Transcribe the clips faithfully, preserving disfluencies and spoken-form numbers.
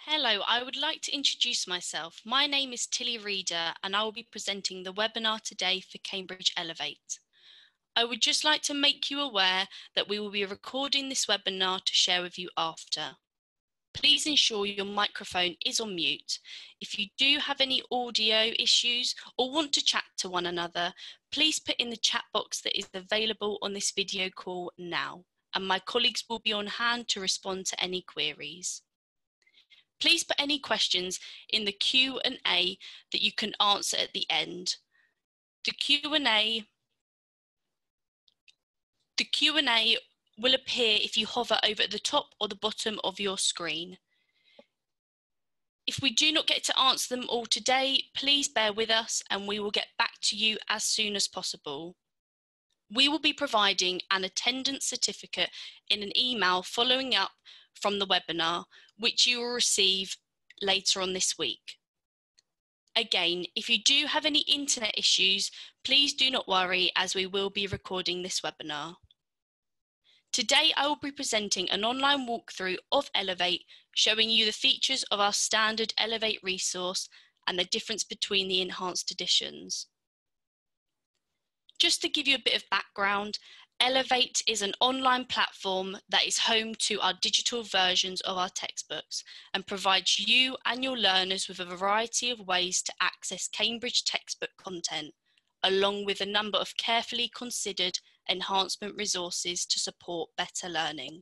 Hello, I would like to introduce myself. My name is Tilly Reader and I will be presenting the webinar today for Cambridge Elevate. I would just like to make you aware that we will be recording this webinar to share with you after. Please ensure your microphone is on mute. If you do have any audio issues or want to chat to one another, please put in the chat box that is available on this video call now, and my colleagues will be on hand to respond to any queries. Please put any questions in the Q and A that you can answer at the end. The Q and A, the Q and A will appear if you hover over at the top or the bottom of your screen. If we do not get to answer them all today, please bear with us and we will get back to you as soon as possible. We will be providing an attendance certificate in an email following up from the webinar, which you will receive later on this week. Again, if you do have any internet issues, please do not worry as we will be recording this webinar. Today, I will be presenting an online walkthrough of Elevate, showing you the features of our standard Elevate resource and the difference between the enhanced editions. Just to give you a bit of background, Elevate is an online platform that is home to our digital versions of our textbooks and provides you and your learners with a variety of ways to access Cambridge textbook content, along with a number of carefully considered enhancement resources to support better learning.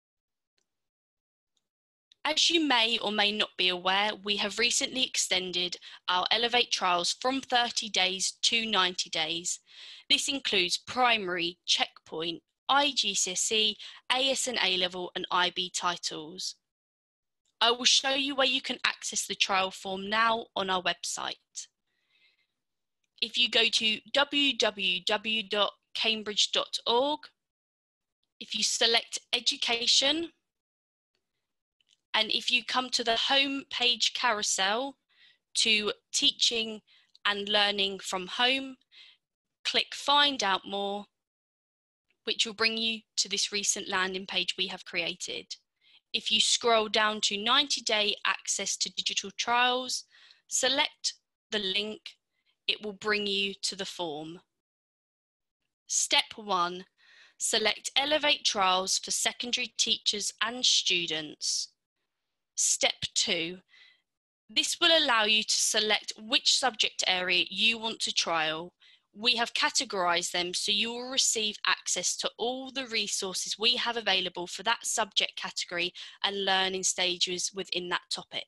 As you may or may not be aware, we have recently extended our Elevate trials from thirty days to ninety days. This includes primary, checkpoint, I G C S E, A S and A level and I B titles. I will show you where you can access the trial form now on our website. If you go to w w w dot cambridge dot org, if you select education, and if you come to the home page carousel to teaching and learning from home, click find out more, which will bring you to this recent landing page we have created. If you scroll down to ninety day access to digital trials, select the link, it will bring you to the form. Step one, select Elevate trials for secondary teachers and students. Step two, this will allow you to select which subject area you want to trial. We have categorized them so you will receive access to all the resources we have available for that subject category and learning stages within that topic.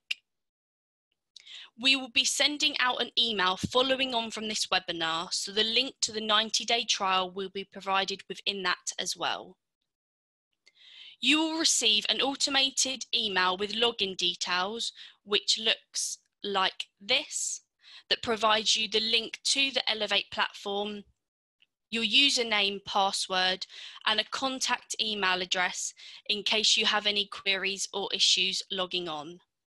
We will be sending out an email following on from this webinar, so the link to the ninety day trial will be provided within that as well. You will receive an automated email with login details, which looks like this, that provides you the link to the Elevate platform, your username, password, and a contact email address in case you have any queries or issues logging on.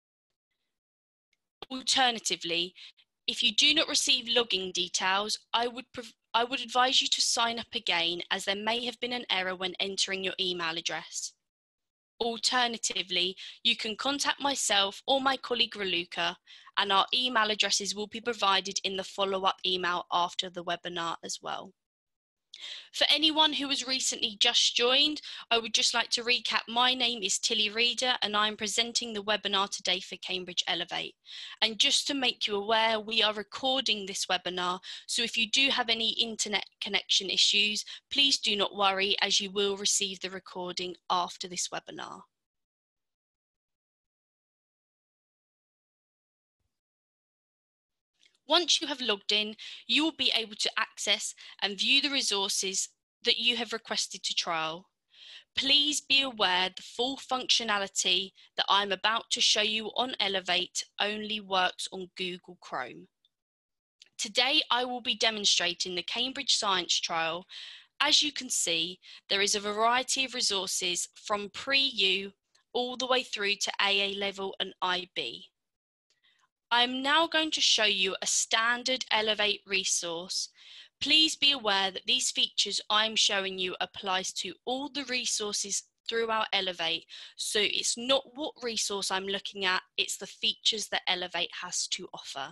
Alternatively, if you do not receive login details, I would, I would advise you to sign up again, as there may have been an error when entering your email address. Alternatively, you can contact myself or my colleague Raluca, and our email addresses will be provided in the follow-up email after the webinar as well. For anyone who has recently just joined, I would just like to recap. My name is Tilly Reader and I'm presenting the webinar today for Cambridge Elevate. And just to make you aware, we are recording this webinar, so if you do have any internet connection issues, please do not worry, as you will receive the recording after this webinar. Once you have logged in, you will be able to access and view the resources that you have requested to trial. Please be aware the full functionality that I'm about to show you on Elevate only works on Google Chrome. Today, I will be demonstrating the Cambridge Science Trial. As you can see, there is a variety of resources from pre-U all the way through to A A level and I B. I'm now going to show you a standard Elevate resource. Please be aware that these features I'm showing you applies to all the resources through our Elevate. So it's not what resource I'm looking at, it's the features that Elevate has to offer.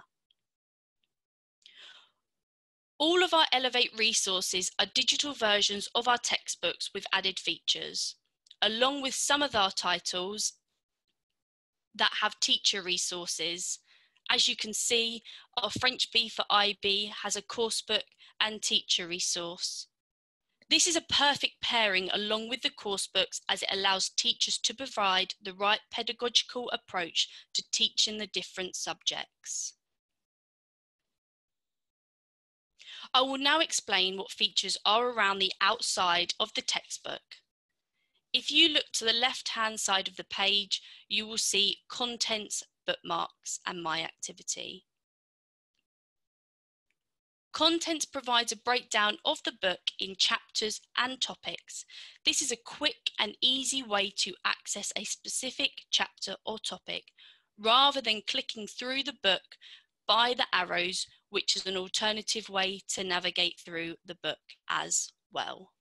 All of our Elevate resources are digital versions of our textbooks with added features, along with some of our titles that have teacher resources. As you can see, our French B for I B has a coursebook and teacher resource. This is a perfect pairing along with the coursebooks, as it allows teachers to provide the right pedagogical approach to teaching the different subjects. I will now explain what features are around the outside of the textbook. If you look to the left-hand side of the page, you will see Contents, Bookmarks, and My Activity. Contents provides a breakdown of the book in chapters and topics. This is a quick and easy way to access a specific chapter or topic, rather than clicking through the book by the arrows, which is an alternative way to navigate through the book as well.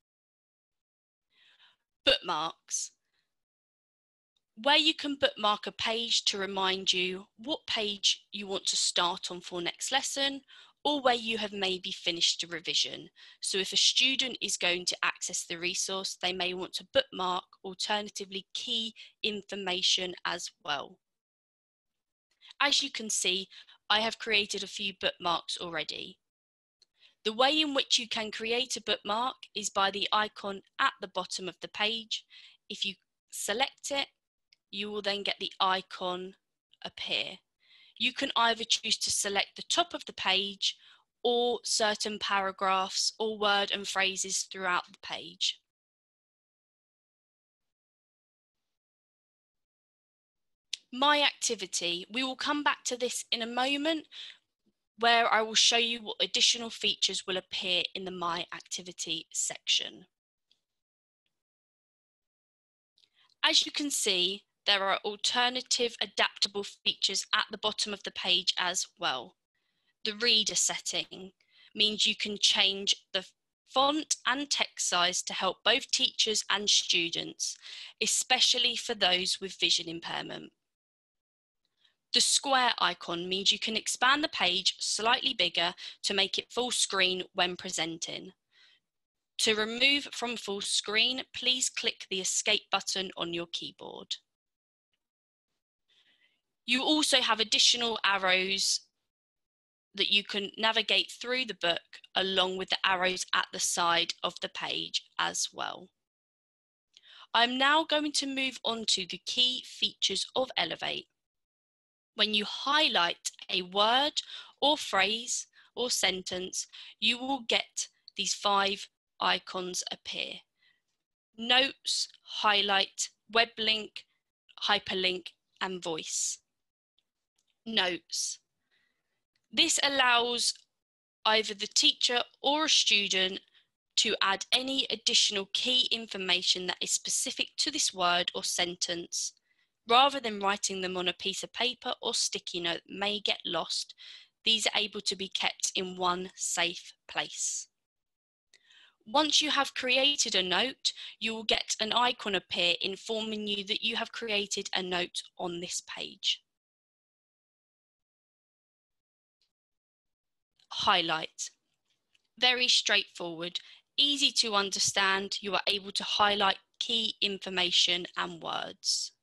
Bookmarks, where you can bookmark a page to remind you what page you want to start on for next lesson, or where you have maybe finished a revision. So if a student is going to access the resource, they may want to bookmark alternatively key information as well. As you can see, I have created a few bookmarks already. The way in which you can create a bookmark is by the icon at the bottom of the page. If you select it, you will then get the icon appear. You can either choose to select the top of the page or certain paragraphs or word and phrases throughout the page. My Activity, we will come back to this in a moment, where I will show you what additional features will appear in the My Activity section. As you can see, there are alternative adaptable features at the bottom of the page as well. The reader setting means you can change the font and text size to help both teachers and students, especially for those with vision impairment. The square icon means you can expand the page slightly bigger to make it full screen when presenting. To remove from full screen, please click the Escape button on your keyboard. You also have additional arrows that you can navigate through the book, along with the arrows at the side of the page as well. I'm now going to move on to the key features of Elevate. When you highlight a word or phrase or sentence, you will get these five icons appear: Notes, Highlight, Web Link, Hyperlink, and Voice. Notes. This allows either the teacher or a student to add any additional key information that is specific to this word or sentence. Rather than writing them on a piece of paper or sticky note that may get lost, these are able to be kept in one safe place. Once you have created a note, you will get an icon appear informing you that you have created a note on this page. Highlight. Very straightforward, easy to understand. You are able to highlight key information and words.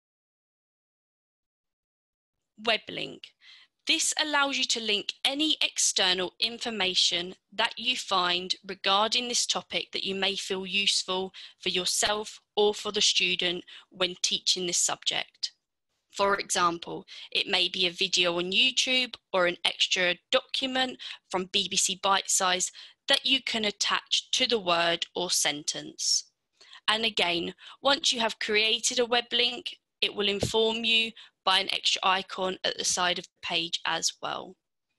Web link. This allows you to link any external information that you find regarding this topic that you may feel useful for yourself or for the student when teaching this subject. For example, it may be a video on YouTube or an extra document from B B C Bitesize that you can attach to the word or sentence. And again, once you have created a web link, it will inform you by an extra icon at the side of the page as well.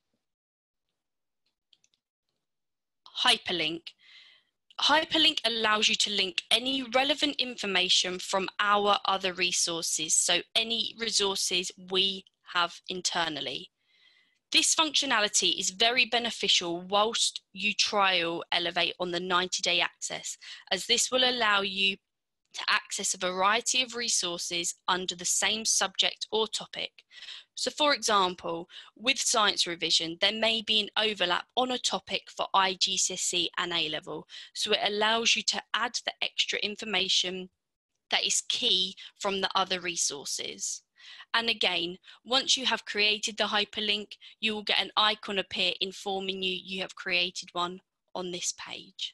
Hyperlink. Hyperlink allows you to link any relevant information from our other resources, so any resources we have internally. This functionality is very beneficial whilst you trial Elevate on the ninety day access, as this will allow you to access a variety of resources under the same subject or topic. So for example, with science revision, there may be an overlap on a topic for I G C S E and A level. So it allows you to add the extra information that is key from the other resources. And again, once you have created the hyperlink, you will get an icon appear informing you you have created one on this page.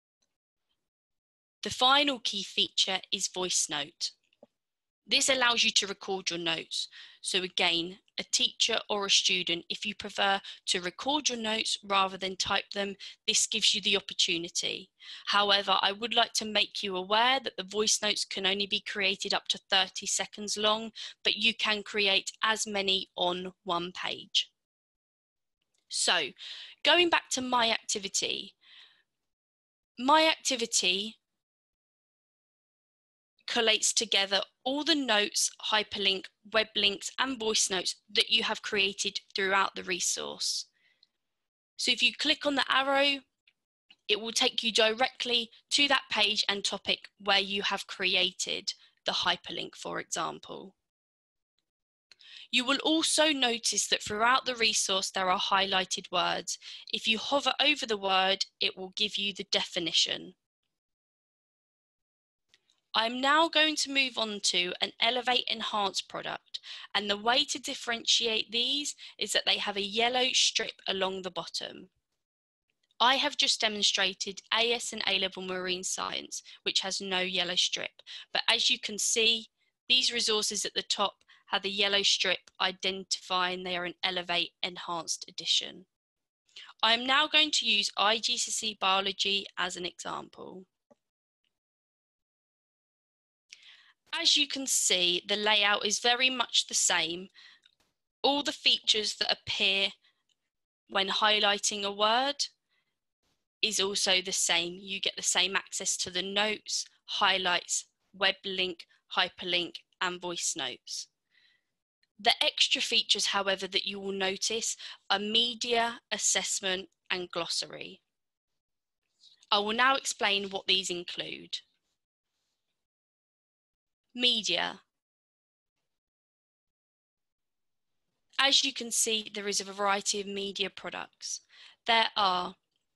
The final key feature is Voice Note. This allows you to record your notes. So again, a teacher or a student, if you prefer to record your notes rather than type them, this gives you the opportunity. However, I would like to make you aware that the voice notes can only be created up to thirty seconds long, but you can create as many on one page. So, going back to my activity, my activity collates together all the notes, hyperlink, web links, and voice notes that you have created throughout the resource. So if you click on the arrow, it will take you directly to that page and topic where you have created the hyperlink, for example. You will also notice that throughout the resource there are highlighted words. If you hover over the word, it will give you the definition. I'm now going to move on to an Elevate Enhance product, and the way to differentiate these is that they have a yellow strip along the bottom. I have just demonstrated A S and A-level marine science, which has no yellow strip, but as you can see, these resources at the top have a yellow strip identifying they are an Elevate Enhanced edition. I am now going to use I G C S E Biology as an example. As you can see, the layout is very much the same. All the features that appear when highlighting a word is also the same. You get the same access to the notes, highlights, web link, hyperlink, and voice notes. The extra features, however, that you will notice are media, assessment, and glossary. I will now explain what these include. Media. As you can see, there is a variety of media products. There are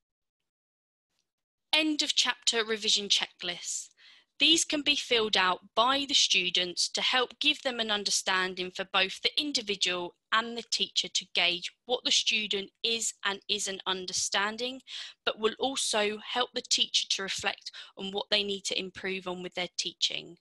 end of chapter revision checklists. These can be filled out by the students to help give them an understanding for both the individual and the teacher to gauge what the student is and isn't understanding, but will also help the teacher to reflect on what they need to improve on with their teaching.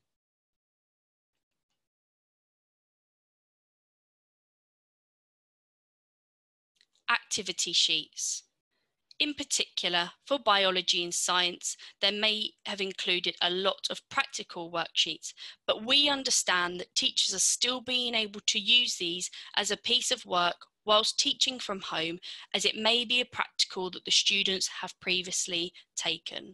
Activity sheets. In particular, for biology and science, there may have included a lot of practical worksheets, but we understand that teachers are still being able to use these as a piece of work whilst teaching from home, as it may be a practical that the students have previously taken.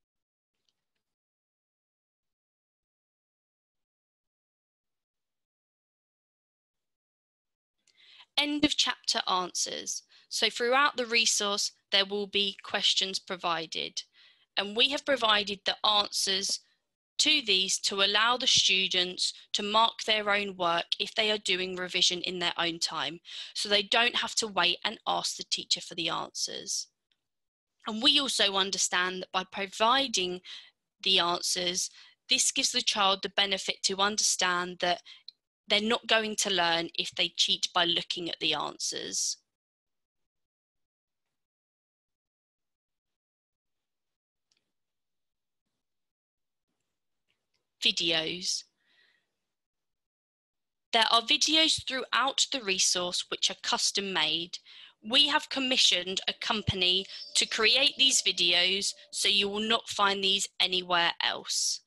End of chapter answers. So throughout the resource, there will be questions provided, and we have provided the answers to these to allow the students to mark their own work if they are doing revision in their own time, so they don't have to wait and ask the teacher for the answers. And we also understand that by providing the answers, this gives the child the benefit to understand that they're not going to learn if they cheat by looking at the answers. Videos. There are videos throughout the resource which are custom made. We have commissioned a company to create these videos, so you will not find these anywhere else.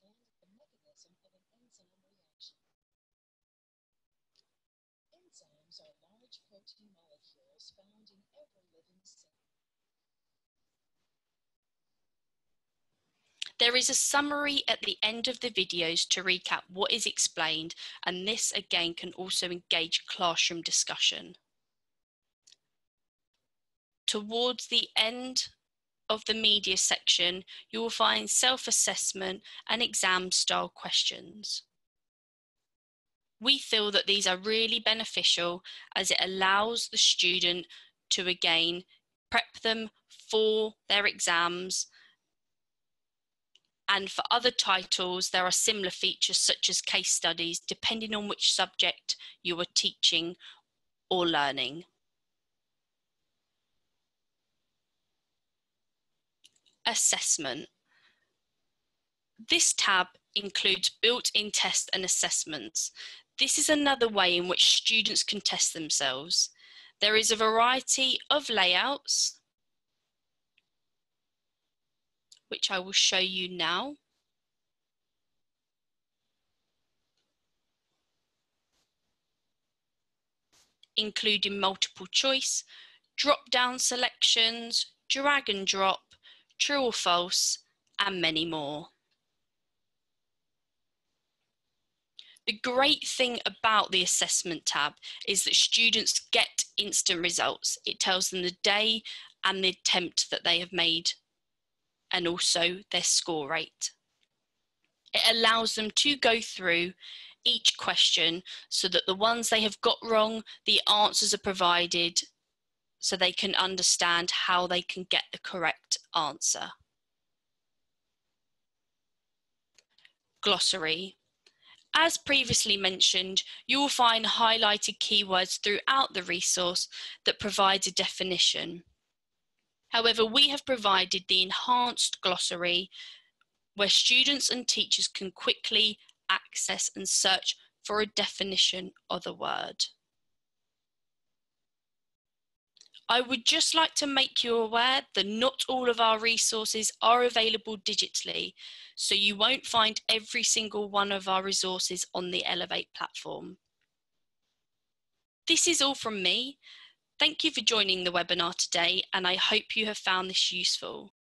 There is a summary at the end of the videos to recap what is explained, and this again can also engage classroom discussion. Towards the end of the media section, you will find self-assessment and exam-style questions. We feel that these are really beneficial as it allows the student to again prep them for their exams. And for other titles, there are similar features such as case studies, depending on which subject you are teaching or learning. Assessment. This tab includes built-in tests and assessments. This is another way in which students can test themselves. There is a variety of layouts, which I will show you now. Including multiple choice, drop-down selections, drag and drop, true or false, and many more. The great thing about the assessment tab is that students get instant results. It tells them the day and the attempt that they have made, and also their score rate. It allows them to go through each question so that the ones they have got wrong, the answers are provided so they can understand how they can get the correct answer. Glossary. As previously mentioned, you will find highlighted keywords throughout the resource that provides a definition. However, we have provided the enhanced glossary where students and teachers can quickly access and search for a definition of a word. I would just like to make you aware that not all of our resources are available digitally, so you won't find every single one of our resources on the Elevate platform. This is all from me. Thank you for joining the webinar today, and I hope you have found this useful.